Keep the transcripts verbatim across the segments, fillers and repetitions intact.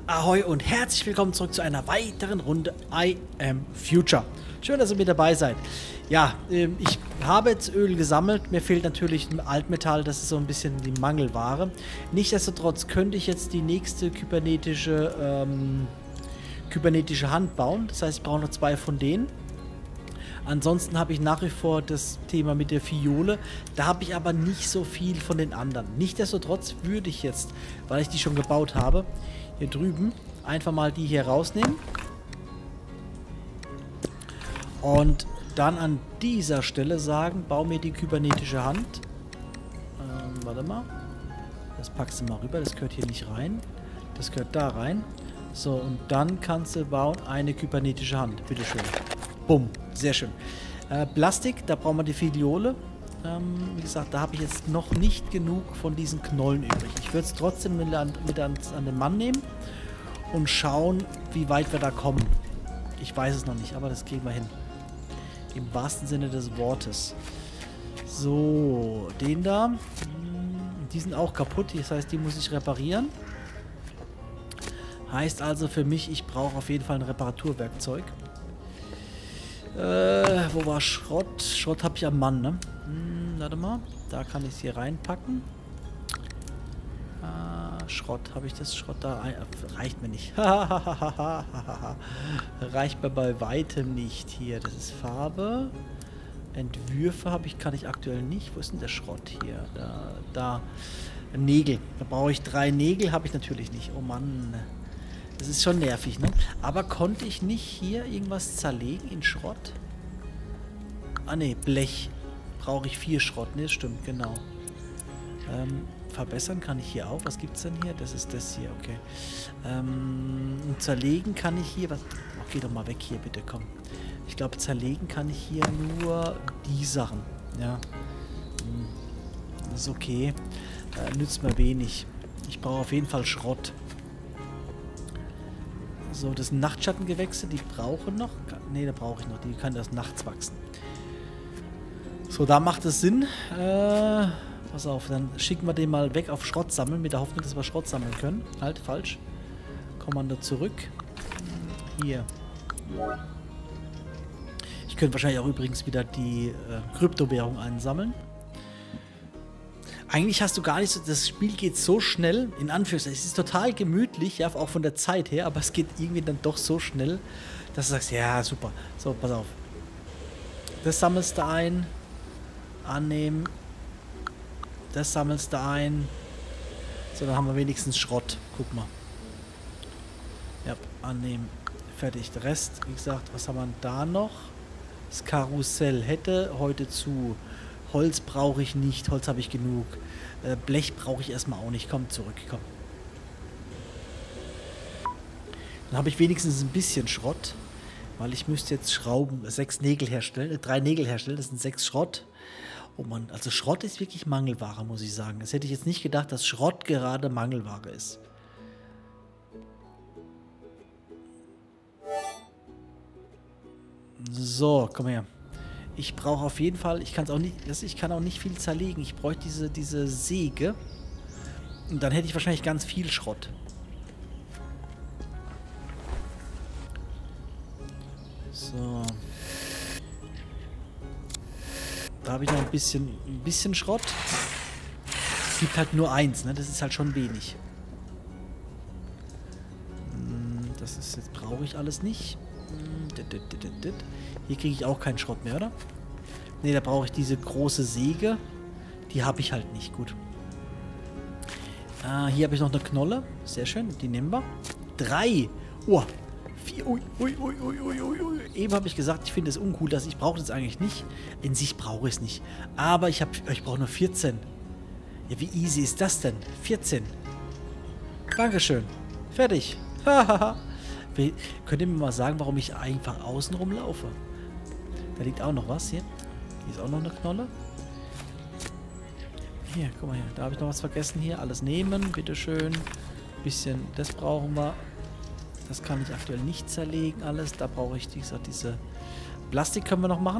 Ahoi und herzlich willkommen zurück zu einer weiteren Runde I Am Future. Schön, dass ihr mit dabei seid. Ja, ähm, ich habe jetzt Öl gesammelt. Mir fehlt natürlich ein Altmetall, das ist so ein bisschen die Mangelware. Nichtsdestotrotz könnte ich jetzt die nächste kybernetische, ähm, kybernetische Hand bauen. Das heißt, ich brauche noch zwei von denen. Ansonsten habe ich nach wie vor das Thema mit der Fiole. Da habe ich aber nicht so viel von den anderen. Nichtsdestotrotz würde ich jetzt, weil ich die schon gebaut habe, hier drüben einfach mal die hier rausnehmen. Und dann an dieser Stelle sagen, bau mir die kybernetische Hand. Ähm, warte mal. Das packst du mal rüber, das gehört hier nicht rein. Das gehört da rein. So, und dann kannst du bauen eine kybernetische Hand. Bitteschön. Bumm, sehr schön. Äh, Plastik, da brauchen wir die Filiole. Ähm, wie gesagt, da habe ich jetzt noch nicht genug von diesen Knollen übrig. Ich würde es trotzdem mit, an, mit an, an den Mann nehmen und schauen, wie weit wir da kommen. Ich weiß es noch nicht, aber das kriegen wir hin. Im wahrsten Sinne des Wortes. So, den da. Die sind auch kaputt, das heißt, die muss ich reparieren. Heißt also für mich, ich brauche auf jeden Fall ein Reparaturwerkzeug. Äh, wo war Schrott? Schrott habe ich am Mann, ne? Hm, warte mal. Da kann ich es hier reinpacken. Ah, Schrott. Habe ich das Schrott da? Reicht mir nicht. Reicht mir bei weitem nicht. Hier, das ist Farbe. Entwürfe habe ich, kann ich aktuell nicht. Wo ist denn der Schrott hier? Da, da. Nägel. Da brauche ich drei Nägel, habe ich natürlich nicht. Oh Mann. Das ist schon nervig, ne? Aber konnte ich nicht hier irgendwas zerlegen in Schrott? Ah, ne, Blech. Brauche ich vier Schrott. Ne, das stimmt, genau. Ähm, verbessern kann ich hier auch. Was gibt's denn hier? Das ist das hier, okay. Ähm, zerlegen kann ich hier... Was? Oh, geh doch mal weg hier, bitte, komm. Ich glaube, zerlegen kann ich hier nur die Sachen. Ja. Hm. Das ist okay. Äh, nützt mir wenig. Ich brauche auf jeden Fall Schrott. So, das sind Nachtschattengewächse, die brauchen noch. Ne, da brauche ich noch. Die kann erst nachts wachsen. So, da macht es Sinn. Äh, pass auf, dann schicken wir den mal weg auf Schrott sammeln, mit der Hoffnung, dass wir Schrott sammeln können. Halt, falsch. Kommando zurück. Hier. Ich könnte wahrscheinlich auch übrigens wieder die äh, Kryptowährung einsammeln. Eigentlich hast du gar nicht so, das Spiel geht so schnell, in Anführungszeichen, es ist total gemütlich, ja, auch von der Zeit her, aber es geht irgendwie dann doch so schnell, dass du sagst, ja, super. So, pass auf. Das sammelst du ein, annehmen, das sammelst du ein, so, dann haben wir wenigstens Schrott, guck mal. Ja, annehmen, fertig. Der Rest, wie gesagt, was haben wir da noch? Das Karussell hätte heute zu... Holz brauche ich nicht, Holz habe ich genug. Äh, Blech brauche ich erstmal auch nicht. Komm, zurück, komm. Dann habe ich wenigstens ein bisschen Schrott, weil ich müsste jetzt Schrauben, sechs Nägel herstellen, äh, drei Nägel herstellen, das sind sechs Schrott. Oh Mann, also Schrott ist wirklich Mangelware, muss ich sagen. Das hätte ich jetzt nicht gedacht, dass Schrott gerade Mangelware ist. So, komm her. Ich brauche auf jeden Fall, ich kann es auch nicht, ich kann auch nicht viel zerlegen. Ich bräuchte diese, diese Säge. Und dann hätte ich wahrscheinlich ganz viel Schrott. So. Da habe ich noch ein bisschen, ein bisschen Schrott. Es gibt halt nur eins, ne? Das ist halt schon wenig. Das ist, jetzt brauche ich alles nicht. Hier kriege ich auch keinen Schrott mehr, oder? Ne, da brauche ich diese große Säge. Die habe ich halt nicht. Gut. Ah, hier habe ich noch eine Knolle. Sehr schön. Die nehmen wir. Drei. Oh. Vier. Ui, ui, ui, ui, ui, ui. Eben habe ich gesagt, ich finde es uncool, dass ich brauche das eigentlich nicht. In sich brauche ich es nicht. Aber ich, ich brauche nur vierzehn. Ja, wie easy ist das denn? vierzehn. Dankeschön. Fertig. Hahaha. Könnt ihr mir mal sagen, warum ich einfach außen rumlaufe? Da liegt auch noch was hier. Hier ist auch noch eine Knolle. Hier, guck mal hier. Da habe ich noch was vergessen hier. Alles nehmen, bitteschön. Bisschen, das brauchen wir. Das kann ich aktuell nicht zerlegen, alles. Da brauche ich, wie gesagt, diese Plastik können wir noch machen.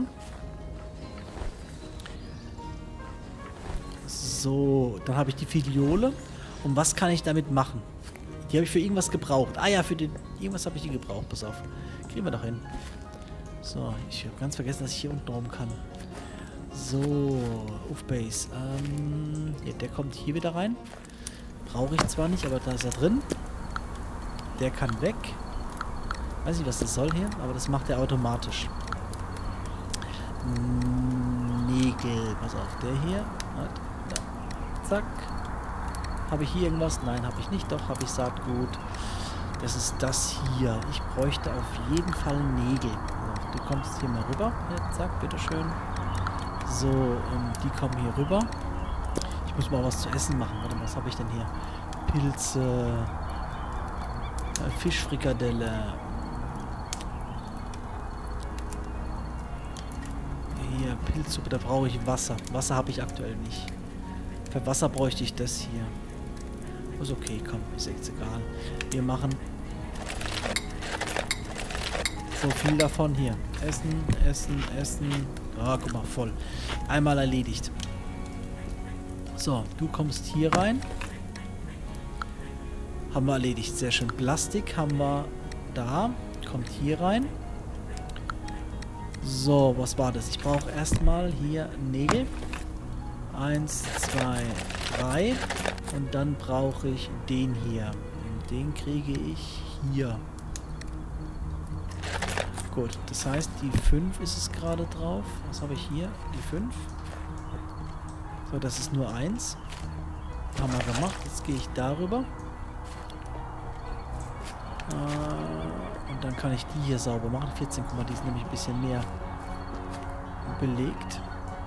So, dann habe ich die Filiole. Und was kann ich damit machen? Die habe ich für irgendwas gebraucht. Ah ja, für den... Irgendwas habe ich die gebraucht. Pass auf. Kriegen wir doch hin. So, ich habe ganz vergessen, dass ich hier unten rum kann. So, auf Base. Ähm, ja, der kommt hier wieder rein. Brauche ich zwar nicht, aber da ist er drin. Der kann weg. Weiß nicht, was das soll hier, aber das macht er automatisch. Nägel. Pass auf, der hier. Zack. Habe ich hier irgendwas? Nein, habe ich nicht. Doch, habe ich Saatgut. Das ist das hier. Ich bräuchte auf jeden Fall Nägel. So, du kommst hier mal rüber. Ja, zack, bitteschön. So, ähm, die kommen hier rüber. Ich muss mal was zu essen machen. Warte mal, was habe ich denn hier? Pilze. Äh, Fischfrikadelle. Hier, Pilzsuppe, da brauche ich Wasser. Wasser habe ich aktuell nicht. Für Wasser bräuchte ich das hier. Ist okay, komm, ist jetzt egal. Wir machen so viel davon hier. Essen, essen, essen. Ah, guck mal, voll. Einmal erledigt. So, du kommst hier rein. Haben wir erledigt, sehr schön. Plastik haben wir da. Kommt hier rein. So, was war das? Ich brauche erstmal hier Nägel. Eins, zwei, drei. Und dann brauche ich den hier. Und den kriege ich hier. Gut, das heißt, die fünf ist es gerade drauf. Was habe ich hier? Die fünf. So, das ist nur eins. Haben wir gemacht. Jetzt gehe ich darüber. Äh, und dann kann ich die hier sauber machen. vierzehn, guck mal, die ist nämlich ein bisschen mehr belegt.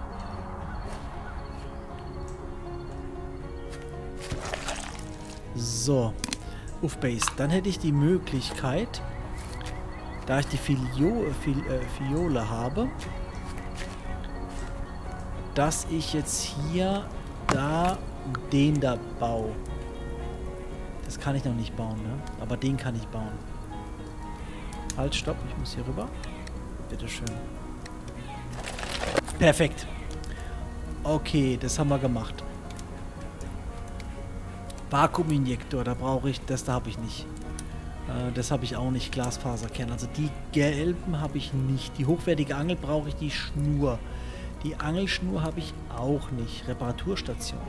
So, auf Base. Dann hätte ich die Möglichkeit, da ich die Filio, Fil, äh, Fiole habe, dass ich jetzt hier, da, den da baue. Das kann ich noch nicht bauen, ne? Aber den kann ich bauen. Halt, stopp, ich muss hier rüber. Bitteschön. Perfekt. Okay, das haben wir gemacht. Vakuuminjektor, da brauche ich, das da habe ich nicht. Äh, das habe ich auch nicht, Glasfaserkern. Also die gelben habe ich nicht. Die hochwertige Angel brauche ich, die Schnur. Die Angelschnur habe ich auch nicht. Reparaturstation.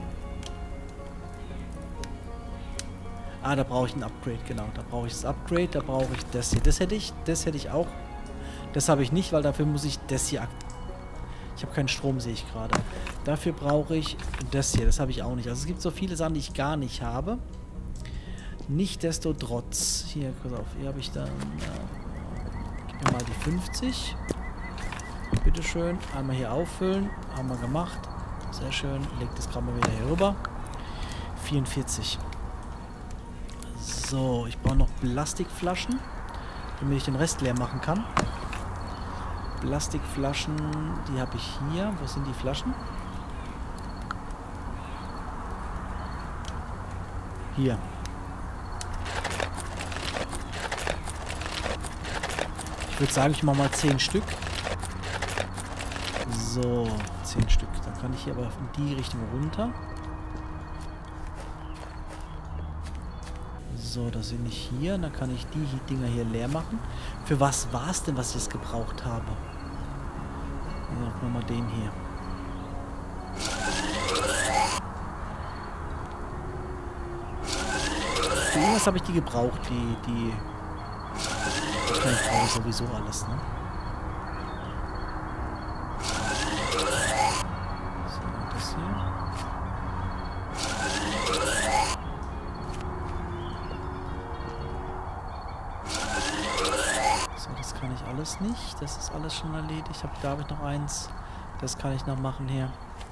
Ah, da brauche ich ein Upgrade, genau. Da brauche ich das Upgrade, da brauche ich das hier. Das hätte ich, das hätte ich auch. Das habe ich nicht, weil dafür muss ich das hier aktivieren. Ich habe keinen Strom, sehe ich gerade. Dafür brauche ich das hier. Das habe ich auch nicht. Also es gibt so viele Sachen, die ich gar nicht habe. Nichtsdestotrotz. Hier, pass auf. Hier habe ich dann... Äh, gib mir mal die fünfzig. Bitteschön. Einmal hier auffüllen. Haben wir gemacht. Sehr schön. Leg das gerade mal wieder hier rüber. vierundvierzig. So, ich brauche noch Plastikflaschen, damit ich den Rest leer machen kann. Plastikflaschen, die habe ich hier. Wo sind die Flaschen? Hier. Ich würde sagen, ich mache mal zehn Stück. So, zehn Stück. Dann kann ich hier aber in die Richtung runter. So, da sind ich hier. Dann kann ich die Dinger hier leer machen. Für was war es denn, was ich jetzt gebraucht habe? Also, machen wir mal den hier. Für irgendwas habe ich die gebraucht. Die, die... Ich kann ich brauche sowieso alles, ne? So, das hier. Das kann ich alles nicht. Das ist alles schon erledigt. Ich habe, da habe ich noch eins. Das kann ich noch machen hier.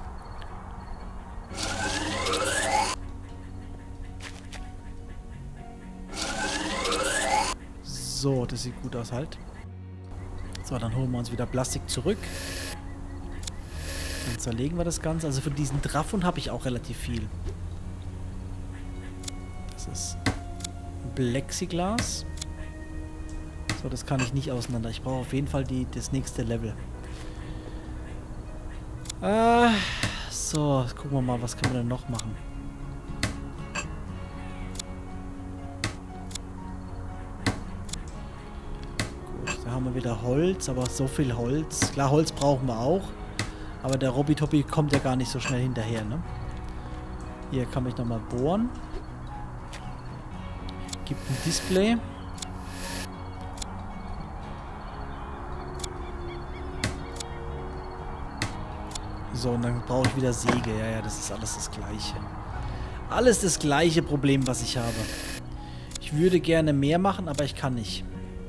So, das sieht gut aus halt. So, dann holen wir uns wieder Plastik zurück. Dann zerlegen wir das Ganze. Also von diesen Trafon habe ich auch relativ viel. Das ist Plexiglas. So, das kann ich nicht auseinander. Ich brauche auf jeden Fall die, das nächste Level. Äh, so, gucken wir mal, was können wir denn noch machen. haben wir wieder Holz, aber so viel Holz. Klar, Holz brauchen wir auch. Aber der Robby-Toppi kommt ja gar nicht so schnell hinterher, ne? Hier kann ich nochmal bohren. Gibt ein Display. So, und dann brauche ich wieder Säge. Ja, ja, das ist alles das Gleiche. Alles das gleiche Problem, was ich habe. Ich würde gerne mehr machen, aber ich kann nicht.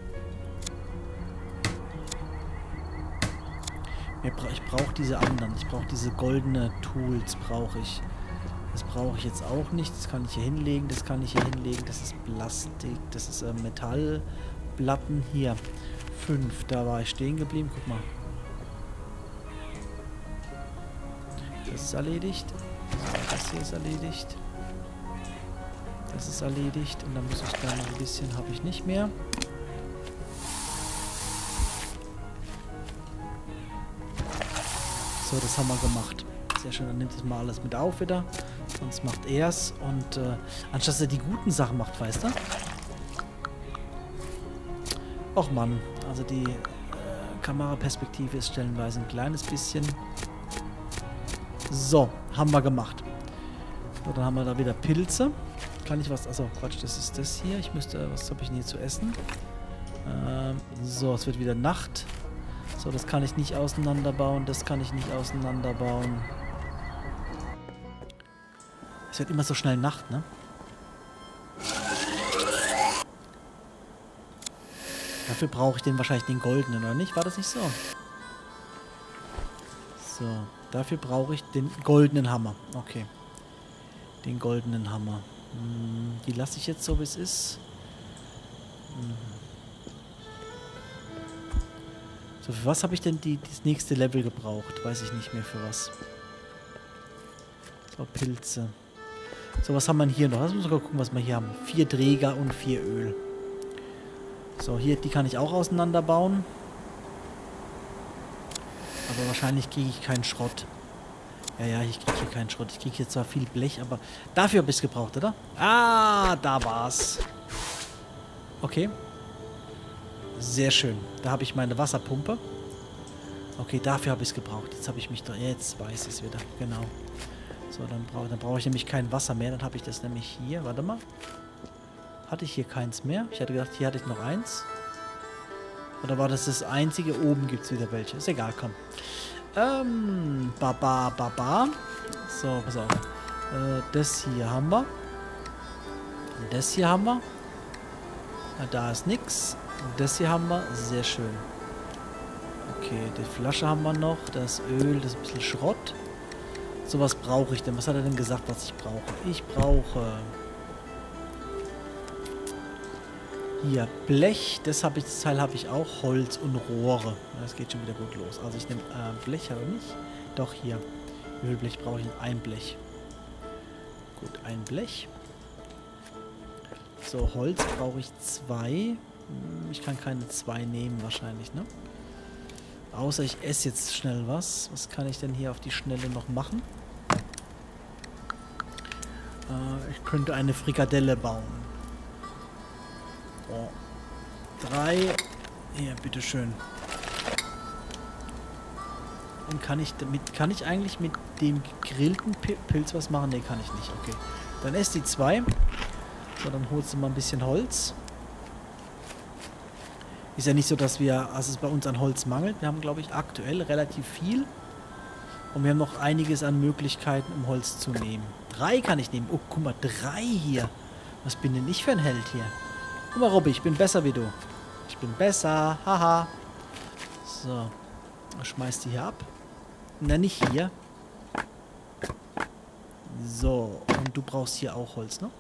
Ich brauche diese anderen. Ich brauche diese goldene Tools, brauche ich. Das brauche ich jetzt auch nicht. Das kann ich hier hinlegen. Das kann ich hier hinlegen. Das ist Plastik. Das ist äh, Metallplatten. Hier. Fünf. Da war ich stehen geblieben. Guck mal. Das ist erledigt. Das hier ist erledigt. Das ist erledigt. Und dann muss ich da noch ein bisschen, habe ich nicht mehr. So, das haben wir gemacht. Sehr schön, dann nimmt es mal alles mit auf wieder. Sonst macht er es. Und äh, anstatt dass er die guten Sachen macht, weißt du? Och Mann, also die äh, Kameraperspektive ist stellenweise ein kleines bisschen. So, haben wir gemacht. So, dann haben wir da wieder Pilze. Kann ich was... Achso, Quatsch, das ist das hier. Ich müsste... Was habe ich denn hier zu essen? Ähm, so, es wird wieder Nacht. So, das kann ich nicht auseinanderbauen. Das kann ich nicht auseinanderbauen. Es wird immer so schnell Nacht, ne? Dafür brauche ich den wahrscheinlich den goldenen, oder nicht? War das nicht so? So, dafür brauche ich den goldenen Hammer. Okay. Den goldenen Hammer. Hm, die lasse ich jetzt so, wie es ist. Hm. So, für was habe ich denn die, das nächste Level gebraucht? Weiß ich nicht mehr für was. So, Pilze. So, was haben wir hier noch? Lass uns mal gucken, was wir hier haben. Vier Träger und vier Öl. So, hier, die kann ich auch auseinanderbauen. Aber wahrscheinlich kriege ich keinen Schrott. Ja, ja, ich kriege hier keinen Schrott. Ich kriege hier zwar viel Blech, aber dafür habe ich es gebraucht, oder? Ah, da war's. Okay. Sehr schön. Da habe ich meine Wasserpumpe. Okay, dafür habe ich es gebraucht. Jetzt habe ich mich da... Jetzt weiß ich es wieder. Genau. So, dann brauche dann brauch ich nämlich kein Wasser mehr. Dann habe ich das nämlich hier. Warte mal. Hatte ich hier keins mehr? Ich hatte gedacht, hier hatte ich noch eins. Oder war das das einzige? Oben gibt es wieder welche. Ist egal, komm. Ähm, baba, baba. So, pass auf. Äh, das hier haben wir. Und das hier haben wir. Na, da ist nix. Und das hier haben wir. Sehr schön. Okay, die Flasche haben wir noch. Das Öl, das ist ein bisschen Schrott. So, was brauche ich denn? Was hat er denn gesagt, was ich brauche? Ich brauche... Hier, Blech, das, hab ich, das Teil habe ich auch, Holz und Rohre. Das geht schon wieder gut los. Also ich nehme äh, Blech, aber nicht. Doch, hier. Wie viel Blech brauche ich? Ein Blech. Gut, ein Blech. So, Holz brauche ich zwei. Ich kann keine zwei nehmen wahrscheinlich, ne? Außer ich esse jetzt schnell was. Was kann ich denn hier auf die Schnelle noch machen? Äh, ich könnte eine Frikadelle bauen. So. Drei. Hier, bitteschön. Und kann ich damit, kann ich eigentlich mit dem gegrillten Pilz was machen? Ne, kann ich nicht. Okay. Dann ess die zwei. So, dann holst du mal ein bisschen Holz. Ist ja nicht so, dass wir, also es bei uns an Holz mangelt. Wir haben, glaube ich, aktuell relativ viel. Und wir haben noch einiges an Möglichkeiten, um Holz zu nehmen. Drei kann ich nehmen. Oh, guck mal, drei hier. Was bin denn ich für ein Held hier? Guck mal, Robby, ich bin besser wie du. Ich bin besser. Haha. So. Schmeiß die hier ab. Na, nicht hier. So. Und du brauchst hier auch Holz, ne?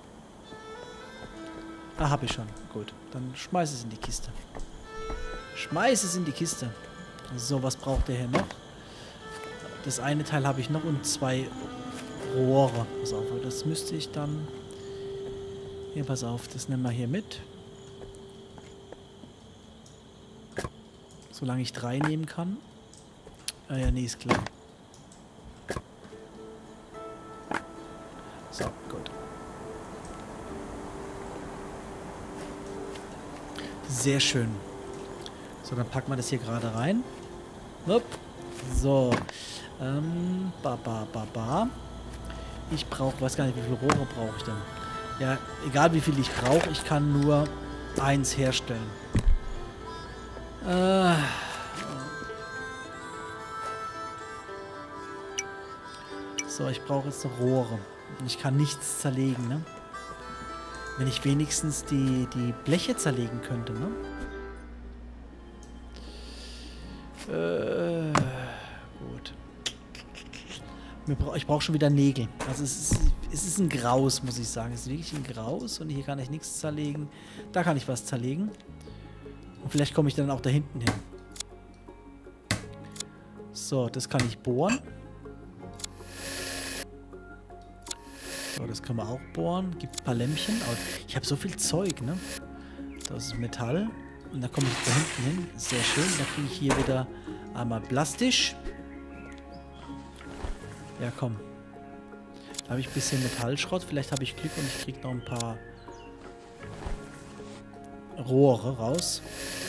Ah, hab ich schon. Gut. Dann schmeiß es in die Kiste. Schmeiß es in die Kiste. So, was braucht der hier noch? Das eine Teil habe ich noch und zwei Rohre. Pass auf, das müsste ich dann... Hier, pass auf, das nehmen wir hier mit. Solange ich drei nehmen kann. Ah ja, nee, ist klar. So, gut. Sehr schön. So, dann packen wir das hier gerade rein. Upp. So. Ähm, ba, ba, ba, ba. Ich brauche, weiß gar nicht, wie viele Rohre brauche ich denn. Ja, egal wie viel ich brauche, ich kann nur eins herstellen. Äh. So, ich brauche jetzt noch Rohre. Und ich kann nichts zerlegen, ne? Wenn ich wenigstens die, die Bleche zerlegen könnte, ne? Äh, gut. Ich brauche schon wieder Nägel. Also es ist, es ist ein Graus, muss ich sagen. Es ist wirklich ein Graus und hier kann ich nichts zerlegen. Da kann ich was zerlegen. Und vielleicht komme ich dann auch da hinten hin. So, das kann ich bohren. So, das können wir auch bohren. Gibt ein paar Lämpchen. Aber ich habe so viel Zeug, ne? Das ist Metall. Und da komme ich da hinten hin. Sehr schön. Da kriege ich hier wieder einmal Plastisch. Ja, komm. Da habe ich ein bisschen Metallschrott. Vielleicht habe ich Glück und ich kriege noch ein paar Rohre raus.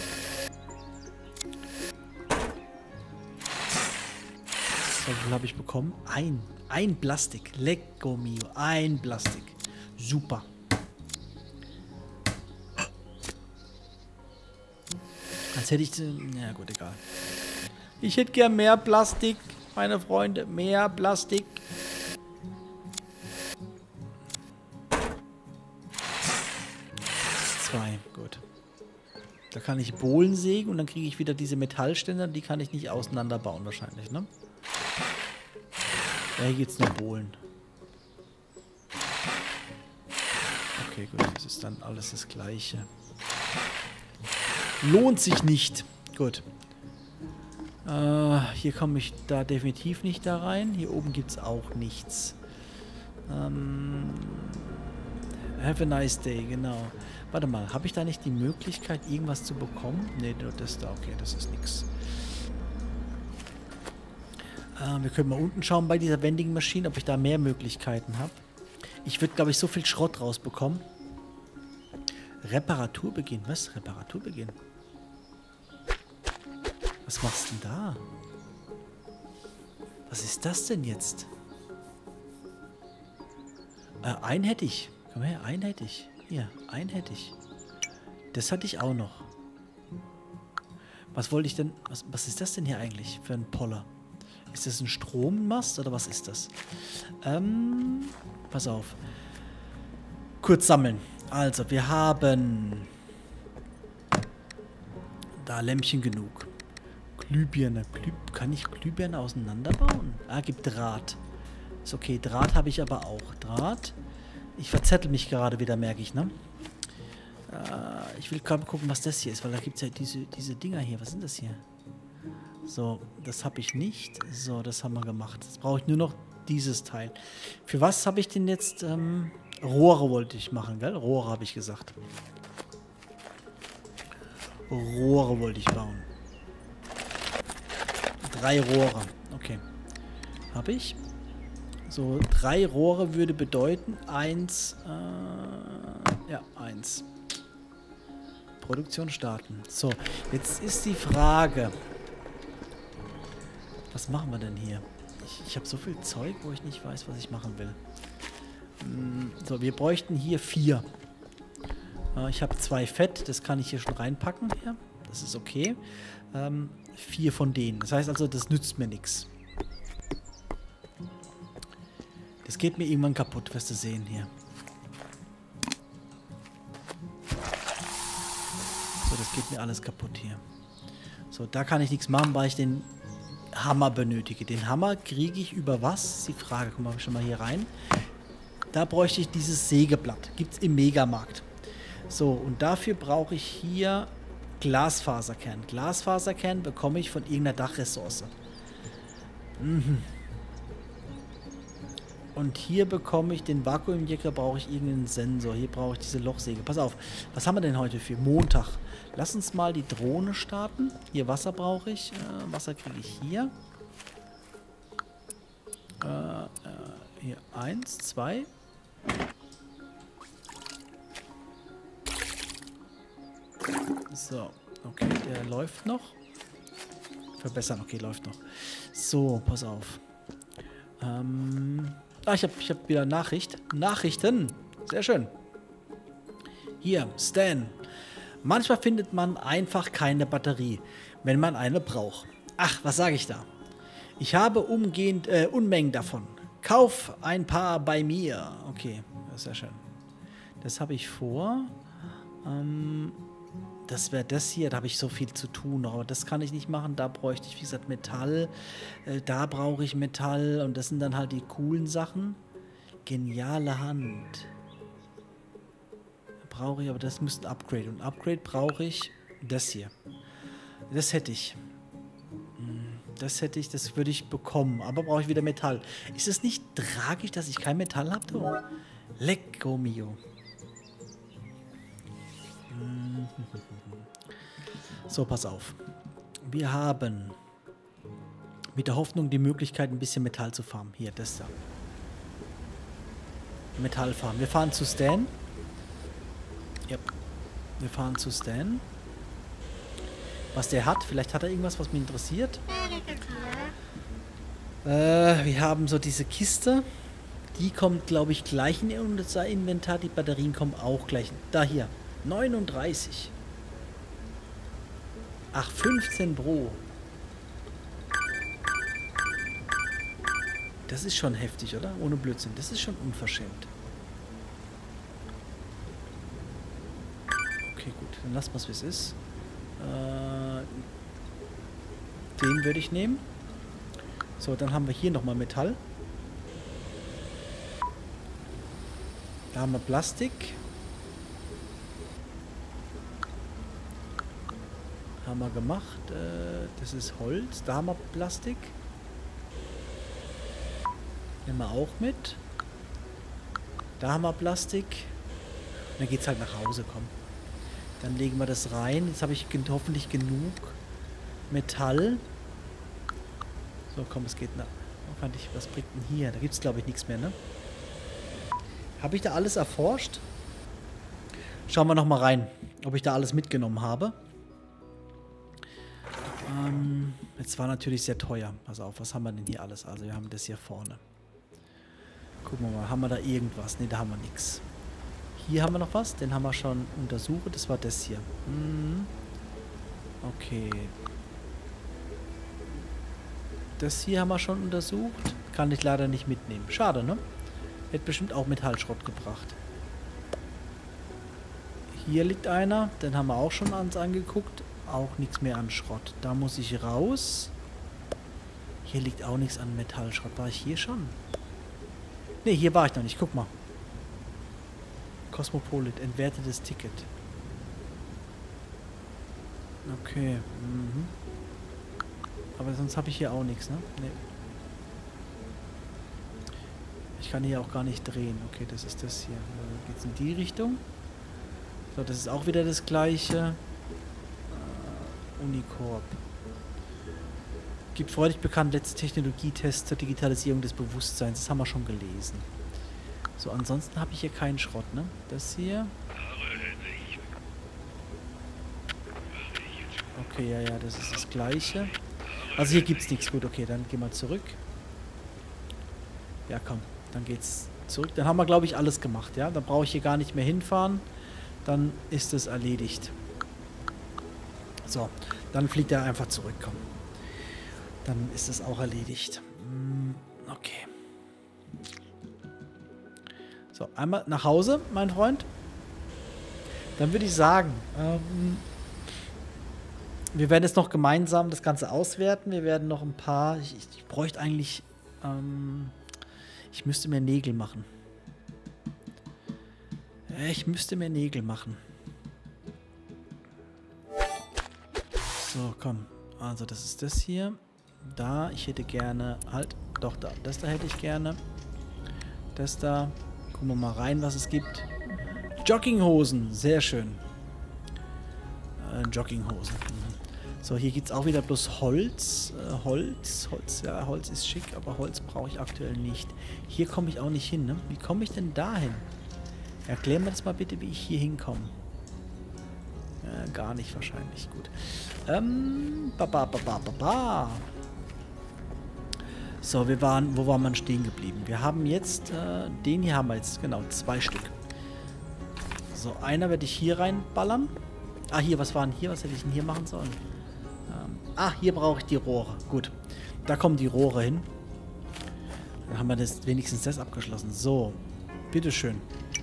So, wie viel habe ich bekommen? Ein. Ein Plastik. Lecco mio. Ein Plastik. Super. Als hätte ich... Ja gut, egal. Ich hätte gern mehr Plastik, meine Freunde. Mehr Plastik. Zwei. Gut. Da kann ich Bohlen sägen und dann kriege ich wieder diese Metallständer. Die kann ich nicht auseinanderbauen wahrscheinlich, ne? Ja, hier geht's nur Bohlen. Okay, gut. Das ist dann alles das Gleiche. Lohnt sich nicht. Gut. Äh, hier komme ich da definitiv nicht da rein. Hier oben gibt es auch nichts. Ähm, have a nice day, genau. Warte mal, habe ich da nicht die Möglichkeit, irgendwas zu bekommen? Ne, nur das da. Okay, das ist nichts. Äh, wir können mal unten schauen bei dieser Vending Machine, ob ich da mehr Möglichkeiten habe. Ich würde, glaube ich, so viel Schrott rausbekommen. Reparaturbeginn. Was? Reparaturbeginn? Was machst du denn da? Was ist das denn jetzt? Äh, einen hätte ich. Komm her, einen hätte ich. Hier, einen hätte ich. Das hatte ich auch noch. Was wollte ich denn... Was, was ist das denn hier eigentlich für ein Poller? Ist das ein Strommast oder was ist das? Ähm, pass auf. Kurz sammeln. Also, wir haben da Lämpchen genug. Glühbirne. Glüh Kann ich Glühbirne auseinanderbauen? Ah, gibt Draht. Ist okay. Draht habe ich aber auch. Draht. Ich verzettel mich gerade wieder, merke ich, ne? Äh, ich will gerade gucken, was das hier ist, weil da gibt es ja diese, diese Dinger hier. Was sind das hier? So, das habe ich nicht. So, das haben wir gemacht. Jetzt brauche ich nur noch dieses Teil. Für was habe ich denn jetzt... Ähm, Rohre wollte ich machen, gell? Rohre habe ich gesagt. Rohre wollte ich bauen. Drei Rohre. Okay. Habe ich. So, drei Rohre würde bedeuten, eins, äh, ja, eins. Produktion starten. So, jetzt ist die Frage, was machen wir denn hier? Ich, ich habe so viel Zeug, wo ich nicht weiß, was ich machen will. So, wir bräuchten hier vier. Äh, ich habe zwei Fett, das kann ich hier schon reinpacken. Hier. Das ist okay. Ähm, vier von denen. Das heißt also, das nützt mir nichts. Das geht mir irgendwann kaputt, wirst du sehen hier. So, das geht mir alles kaputt hier. So, da kann ich nichts machen, weil ich den Hammer benötige. Den Hammer kriege ich über was? Das ist die Frage. Guck mal schon mal hier rein. Da bräuchte ich dieses Sägeblatt. Gibt es im Megamarkt. So, und dafür brauche ich hier Glasfaserkern. Glasfaserkern bekomme ich von irgendeiner Dachressource. Mhm. Und hier bekomme ich den Vakuuminjektor, brauche ich irgendeinen Sensor. Hier brauche ich diese Lochsäge. Pass auf, was haben wir denn heute für Montag? Lass uns mal die Drohne starten. Hier Wasser brauche ich. Äh, Wasser kriege ich hier. Äh, äh, hier eins, zwei. So, Okay, der läuft noch. Verbessern, okay, läuft noch. So, pass auf. Ähm, ah, ich habe ich hab wieder Nachricht. Nachrichten. Sehr schön. Hier, Stan. Manchmal findet man einfach keine Batterie, wenn man eine braucht. Ach, was sage ich da? Ich habe umgehend äh, Unmengen davon. Kauf ein paar bei mir. Okay, das ist sehr schön. Das habe ich vor. Ähm, das wäre das hier. Da habe ich so viel zu tun. Aber das kann ich nicht machen. Da bräuchte ich, wie gesagt, Metall. Äh, da brauche ich Metall. Und das sind dann halt die coolen Sachen. Geniale Hand. Brauche ich, aber das müsste ein Upgrade. Und Upgrade brauche ich das hier. Das hätte ich. Das hätte ich, das würde ich bekommen. Aber brauche ich wieder Metall. Ist es nicht tragisch, dass ich kein Metall habe? Du? Lecco mio. So, pass auf. Wir haben mit der Hoffnung die Möglichkeit, ein bisschen Metall zu farmen. Hier, das da. Metall farmen. Wir fahren zu Stan. Ja. Wir fahren zu Stan. Was der hat. Vielleicht hat er irgendwas, was mich interessiert. Äh, wir haben so diese Kiste. Die kommt, glaube ich, gleich in unser Inventar. Die Batterien kommen auch gleich. Da hier. neununddreißig. Ach, fünfzehn Pro. Das ist schon heftig, oder? Ohne Blödsinn. Das ist schon unverschämt. Okay, gut. Dann lassen wir es, wie es ist. Äh, den würde ich nehmen. So, dann haben wir hier nochmal Metall. Da haben wir Plastik. Haben wir gemacht. Äh, das ist Holz. Da haben wir Plastik. Nehmen wir auch mit. Da haben wir Plastik. Und dann geht es halt nach Hause, komm. Dann legen wir das rein. Jetzt habe ich gen hoffentlich genug Metall. So, komm, es geht nach. Was bringt denn hier? Da gibt es, glaube ich, nichts mehr, ne? Habe ich da alles erforscht? Schauen wir nochmal rein, ob ich da alles mitgenommen habe. Ähm, jetzt war natürlich sehr teuer. Pass auf, was haben wir denn hier alles? Also wir haben das hier vorne. Gucken wir mal, haben wir da irgendwas? Ne, da haben wir nichts. Hier haben wir noch was, den haben wir schon untersucht. Das war das hier. Hm. Okay. Das hier haben wir schon untersucht. Kann ich leider nicht mitnehmen. Schade, ne? Hätte bestimmt auch Metallschrott gebracht. Hier liegt einer. Den haben wir auch schon uns angeguckt. Auch nichts mehr an Schrott. Da muss ich raus. Hier liegt auch nichts an Metallschrott. War ich hier schon? Ne, hier war ich noch nicht. Guck mal. Cosmopolit. Entwertetes Ticket. Okay. Mhm. Aber sonst habe ich hier auch nichts, ne? Nee. Ich kann hier auch gar nicht drehen. Okay, das ist das hier. Äh, geht's in die Richtung? So, das ist auch wieder das gleiche. Äh, Unicorp. Gibt freudig bekannt letzte Technologietest zur Digitalisierung des Bewusstseins. Das haben wir schon gelesen. So, ansonsten habe ich hier keinen Schrott, ne? Das hier. Okay, ja, ja, das ist das gleiche. Also hier gibt es nichts. Gut, okay, dann gehen wir zurück. Ja, komm, dann geht's zurück. Dann haben wir, glaube ich, alles gemacht, ja? Dann brauche ich hier gar nicht mehr hinfahren. Dann ist es erledigt. So, dann fliegt er einfach zurück, komm. Dann ist es auch erledigt. Okay. So, einmal nach Hause, mein Freund. Dann würde ich sagen, ähm, wir werden jetzt noch gemeinsam das Ganze auswerten. Wir werden noch ein paar... Ich, ich bräuchte eigentlich... Ähm, ich müsste mir Nägel machen. Ich müsste mir Nägel machen. So, komm. Also, das ist das hier. Da, ich hätte gerne... Halt, doch, da. Das da hätte ich gerne. Das da. Gucken wir mal rein, was es gibt. Jogginghosen. Sehr schön. Äh, Jogginghosen. So, hier gibt es auch wieder bloß Holz. Äh, Holz. Holz, ja, Holz ist schick, aber Holz brauche ich aktuell nicht. Hier komme ich auch nicht hin, ne? Wie komme ich denn da hin? Erklär mir das mal bitte, wie ich hier hinkomme. Äh, gar nicht wahrscheinlich. Gut. Ähm, baba, baba, baba. So, wir waren, wo war man stehen geblieben? Wir haben jetzt, äh, den hier haben wir jetzt, genau, zwei Stück. So, einer werde ich hier reinballern. Ah, hier, was war denn hier? Was hätte ich denn hier machen sollen? Ähm, ah, hier brauche ich die Rohre. Gut, da kommen die Rohre hin. Dann haben wir das, wenigstens das abgeschlossen. So, bitteschön.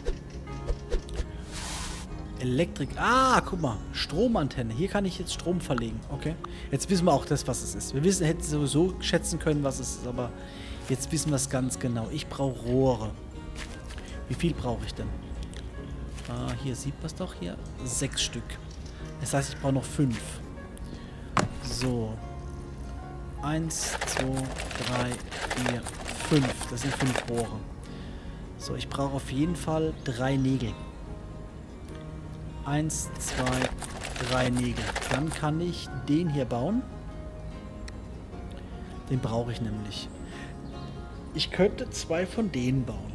Elektrik. Ah, guck mal. Stromantenne. Hier kann ich jetzt Strom verlegen. Okay. Jetzt wissen wir auch das, was es ist. Wir wissen, hätten sowieso schätzen können, was es ist, aber jetzt wissen wir es ganz genau. Ich brauche Rohre. Wie viel brauche ich denn? Ah, hier sieht man es doch. Hier. Sechs Stück. Das heißt, ich brauche noch fünf. So. Eins, zwei, drei, vier, fünf. Das sind fünf Rohre. So, ich brauche auf jeden Fall drei Nägel. Eins, zwei, drei Nägel. Dann kann ich den hier bauen. Den brauche ich nämlich. Ich könnte zwei von denen bauen.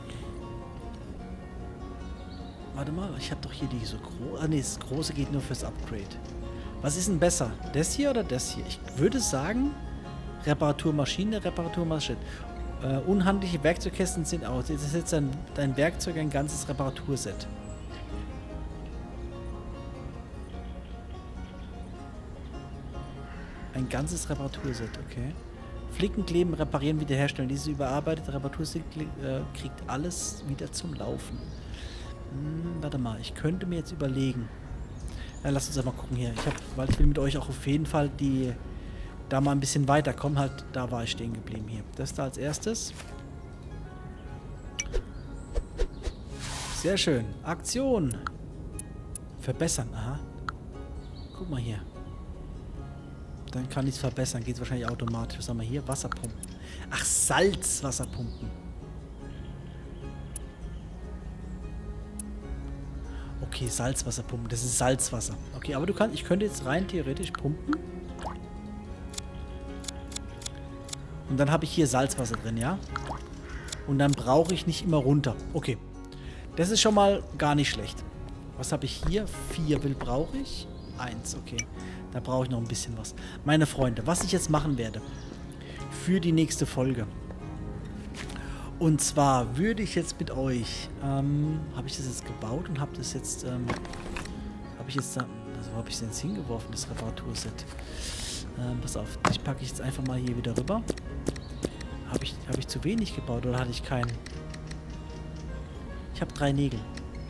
Warte mal, ich habe doch hier die so groß. Ah ne, das große geht nur fürs Upgrade. Was ist denn besser? Das hier oder das hier? Ich würde sagen, Reparaturmaschine, Reparaturmaschine. Äh, unhandliche Werkzeugkästen sind aus. Das ist jetzt dein, dein Werkzeug, ein ganzes Reparaturset. Ein ganzes Reparaturset, okay. Flicken, kleben, reparieren, wiederherstellen. Dieses überarbeitete Reparaturset äh, kriegt alles wieder zum Laufen. Hm, warte mal, ich könnte mir jetzt überlegen. Ja, lasst uns einmal gucken hier. Ich habe, weil ich will mit euch auch auf jeden Fall die, da mal ein bisschen weiterkommen. Halt, da war ich stehen geblieben hier. Das da als erstes. Sehr schön. Aktion. Verbessern, aha. Guck mal hier. Dann kann ich es verbessern. Geht es wahrscheinlich automatisch. Was haben wir hier? Wasserpumpen. Ach, Salzwasserpumpen. Okay, Salzwasserpumpen. Das ist Salzwasser. Okay, aber du kannst, ich könnte jetzt rein theoretisch pumpen. Und dann habe ich hier Salzwasser drin, ja? Und dann brauche ich nicht immer runter. Okay. Das ist schon mal gar nicht schlecht. Was habe ich hier? Vier will brauche ich. Eins, okay. Da brauche ich noch ein bisschen was. Meine Freunde, was ich jetzt machen werde für die nächste Folge. Und zwar würde ich jetzt mit euch, ähm, habe ich das jetzt gebaut und habe das jetzt, ähm, habe ich jetzt da, also wo habe ich es denn jetzt hingeworfen, das Reparaturset? Ähm, pass auf, ich packe ich jetzt einfach mal hier wieder rüber. Habe ich, habe ich zu wenig gebaut oder hatte ich keinen? Ich habe drei Nägel.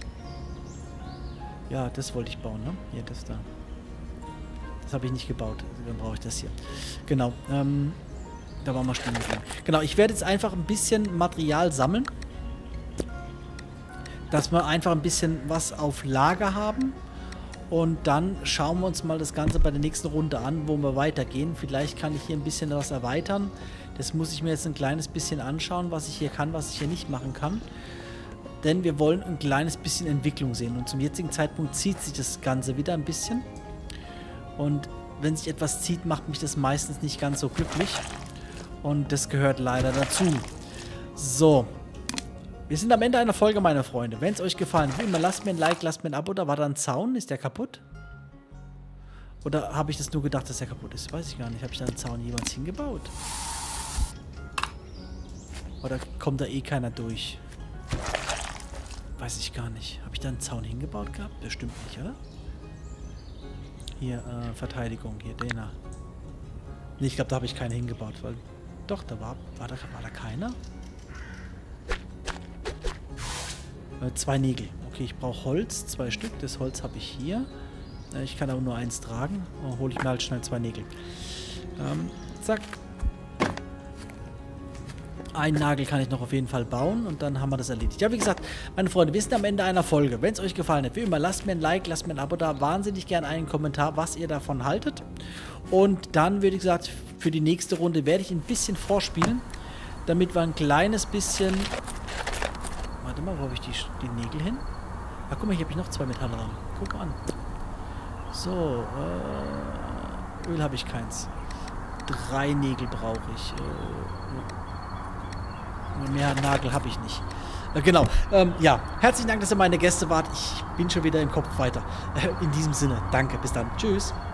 Ja, das wollte ich bauen, ne? Hier, das da. Das habe ich nicht gebaut. Dann brauche ich das hier. Genau. Ähm, da waren wir stehen geblieben. Genau, ich werde jetzt einfach ein bisschen Material sammeln. Dass wir einfach ein bisschen was auf Lager haben. Und dann schauen wir uns mal das Ganze bei der nächsten Runde an, wo wir weitergehen. Vielleicht kann ich hier ein bisschen was erweitern. Das muss ich mir jetzt ein kleines bisschen anschauen, was ich hier kann, was ich hier nicht machen kann. Denn wir wollen ein kleines bisschen Entwicklung sehen. Und zum jetzigen Zeitpunkt zieht sich das Ganze wieder ein bisschen. Und wenn sich etwas zieht, macht mich das meistens nicht ganz so glücklich. Und das gehört leider dazu. So. Wir sind am Ende einer Folge, meine Freunde. Wenn es euch gefallen hat, wie immer, lasst mir ein Like, lasst mir ein Abo. Da war da ein Zaun. Ist der kaputt? Oder habe ich das nur gedacht, dass der kaputt ist? Weiß ich gar nicht. Habe ich da einen Zaun jemals hingebaut? Oder kommt da eh keiner durch? Weiß ich gar nicht. Habe ich da einen Zaun hingebaut gehabt? Bestimmt nicht, oder? Hier, äh, Verteidigung. Hier, den da. Nee, ich glaube, da habe ich keinen hingebaut, weil... Doch, da war... War da, war da keiner? Äh, zwei Nägel. Okay, ich brauche Holz. Zwei Stück. Das Holz habe ich hier. Äh, ich kann aber nur eins tragen. Oh, hole ich mir halt schnell zwei Nägel. Ähm, zack. Einen Nagel kann ich noch auf jeden Fall bauen und dann haben wir das erledigt. Ja, wie gesagt, meine Freunde, wir sind am Ende einer Folge. Wenn es euch gefallen hat, wie immer, lasst mir ein Like, lasst mir ein Abo da. Wahnsinnig gerne einen Kommentar, was ihr davon haltet. Und dann würde ich sagen, für die nächste Runde werde ich ein bisschen vorspielen, damit wir ein kleines bisschen... Warte mal, wo habe ich die, die Nägel hin? Ach, guck mal, hier habe ich noch zwei Metallrahmen. Guck mal an. So, äh, Öl habe ich keins. Drei Nägel brauche ich. Äh, Mehr Nagel habe ich nicht. Äh, genau. Ähm, ja, herzlichen Dank, dass ihr meine Gäste wart. Ich bin schon wieder im Kopf weiter. Äh, in diesem Sinne, danke. Bis dann. Tschüss.